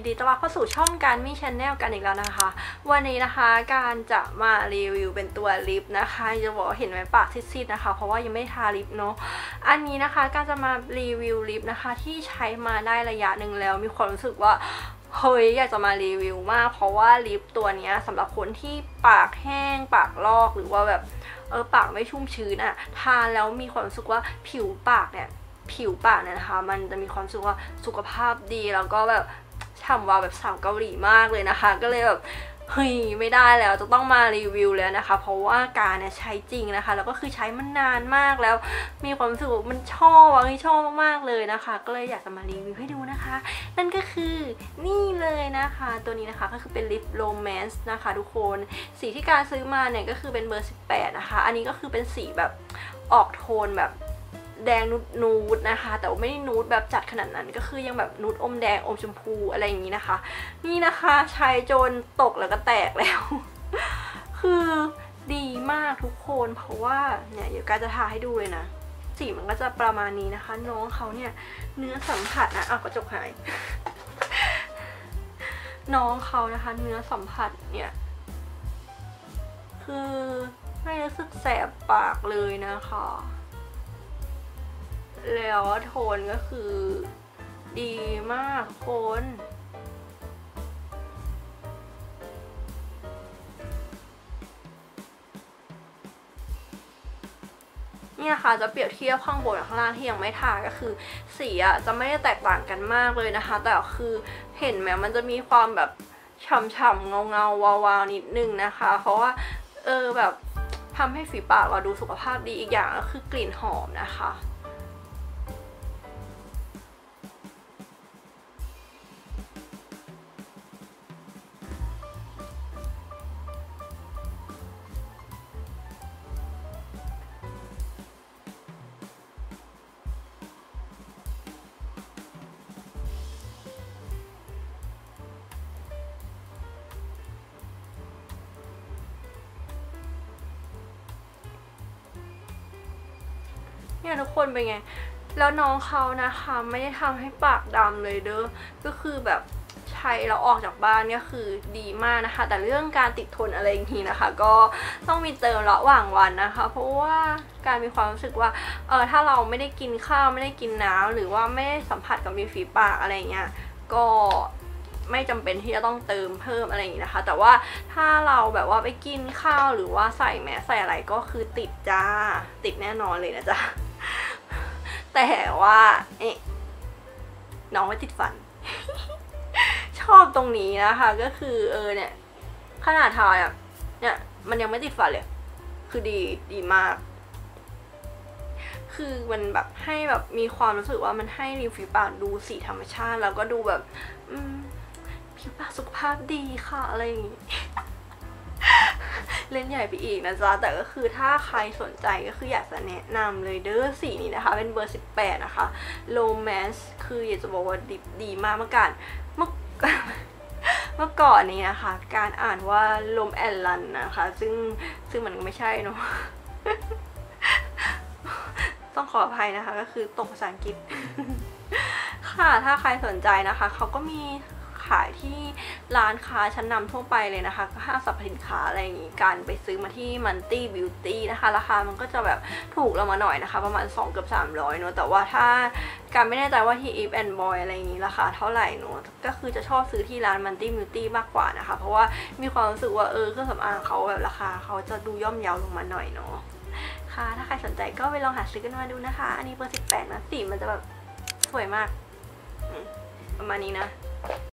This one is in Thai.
ดีต้อนรับเข้าสู่ช่องการมีชแนลกันอีกแล้วนะคะวันนี้นะคะการจะมารีวิวเป็นตัวลิปนะคะจะบอกเห็นไหมปากซีดๆนะคะเพราะว่ายังไม่ทาลิปเนาะอันนี้นะคะการจะมารีวิวลิปนะคะที่ใช้มาได้ระยะหนึ่งแล้วมีความรู้สึกว่าเฮ้ยอยากจะมารีวิวมากเพราะว่าลิปตัวนี้สำหรับคนที่ปากแห้งปากลอกหรือว่าแบบปากไม่ชุ่มชื้นอะทานแล้วมีความรู้สึกว่าผิวปากเนี่ยนะคะมันจะมีความรู้สึกว่าสุขภาพดีแล้วก็แบบฉ่ำวาวแบบสาวเกาหลีมากเลยนะคะก็เลยแบบเฮ้ยไม่ได้แล้วจะต้องมารีวิวแล้วนะคะเพราะว่าการเนี่ยใช้จริงนะคะแล้วก็คือใช้มันนานมากแล้วมีความรู้สึกว่ามันชอบมากๆเลยนะคะก็เลยอยากจะมารีวิวให้ดูนะคะนั่นก็คือนี่เลยนะคะตัวนี้นะคะก็คือเป็นลิปโรแมนซ์นะคะทุกคนสีที่การซื้อมาเนี่ยก็คือเป็นเบอร์18นะคะอันนี้ก็คือเป็นสีแบบออกโทนแบบแดงนูดนะคะแต่ว่าไม่ได้นูดแบบจัดขนาดนั้นก็คือยังแบบนูดอมแดงอมชมพูอะไรอย่างนี้นะคะนี่นะคะใช้จนตกแล้วก็แตกแล้ว คือดีมากทุกคนเพราะว่าเนี่ยเดี๋ยวการจะทาให้ดูเลยนะสีมันก็จะประมาณนี้นะคะน้องเขาเนี่ยเนื้อสัมผัสนะกระจกหาย น้องเขานะคะเนื้อสัมผัสเนี่ยคือไม่รู้สึกแสบปากเลยนะคะแล้วโทนก็คือดีมากคนนี่นะคะจะเปรียบเทียบข้างบนกับข้างล่างที่ยังไม่ทาก็คือสีจะไม่ได้แตกต่างกันมากเลยนะคะแต่คือเห็นไหมมันจะมีความแบบฉ่ำๆเงาๆวาวๆนิดนึงนะคะเพราะว่าแบบทำให้ฝีปากเราดูสุขภาพดีอีกอย่างก็คือกลิ่นหอมนะคะเนี่ยทุกคนเป็นไงแล้วน้องเขานะคะไม่ได้ทำให้ปากดำเลยเด้อก็คือแบบใช้แล้วออกจากบ้านเนี่ยคือดีมากนะคะแต่เรื่องการติดทนอะไรอย่างนี้นะคะก็ต้องมีเติมระหว่างวันนะคะเพราะว่าการมีความรู้สึกว่าถ้าเราไม่ได้กินข้าวไม่ได้กินน้ำหรือว่าไม่ได้สัมผัสกับริมฝีปากอะไรเงี้ยก็ไม่จำเป็นที่จะต้องเติมเพิ่มอะไรอย่างนี้นะคะแต่ว่าถ้าเราแบบว่าไปกินข้าวหรือว่าใส่แมสใส่อะไรก็คือติดจ้าติดแน่นอนเลยนะจ๊ะแต่ว่าน้องไม่ติดฟัน ชอบตรงนี้นะคะก็คือเนี่ยขนาดทาเนี่ยมันยังไม่ติดฟันเลยคือดีมากคือมันแบบให้แบบมีความรู้สึกว่ามันให้ริมฝีปากดูสีธรรมชาติแล้วก็ดูแบบผิวปากสุขภาพดีค่ะอะไรอย่างงี้ เล่นใหญ่ไปอีกนะจ๊ะแต่ก็คือถ้าใครสนใจก็คืออยากจะแนะนำเลยเด้อสีนี้นะคะเป็นเบอร์18นะคะ Romance คืออยากจะบอกว่าดีมากเมื่อก่อนนี้นะคะการอ่านว่าลมแอนลันนะคะซึ่งมันไม่ใช่เนาะ ต้องขออภัยนะคะก็คือตกภาษาอังกฤษ ค่ะถ้าใครสนใจนะคะเขาก็มีขายที่ร้านค้าชั้นนำทั่วไปเลยนะคะห้างสรรพสินค้าอะไรอย่างงี้การไปซื้อมาที่มันตี้บิวตี้นะคะราคามันก็จะแบบถูกลงมาหน่อยนะคะประมาณ2 เกือบ 300เนอะแต่ว่าถ้าการไม่แน่ใจว่าที่ Eve and Boy อะไรอย่างงี้ราคาเท่าไหร่เนอะก็คือจะชอบซื้อที่ร้านมันตี้บิวตี้มากกว่านะคะเพราะว่ามีความรู้สึกว่าเครื่องสำอางเขาแบบราคาเขาจะดูย่อมเยาลงมาหน่อยเนาะค่ะถ้าใครสนใจก็ไปลองหาซื้อกันมาดูนะคะอันนี้เบอร์18นะสีมันจะแบบสวยมากประมาณนี้นะ